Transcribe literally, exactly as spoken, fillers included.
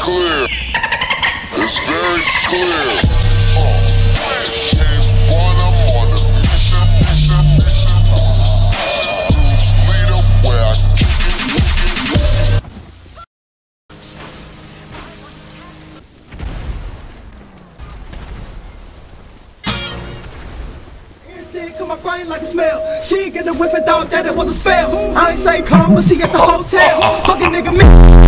clear. It's very clear. Uh, James Bond, I'm on a mission. Bruce Leader, where I kick it. Come my brain like a smell. She get the whiff and thought that it was a spell. I ain't say come, but she at the hotel. Fucking nigga me.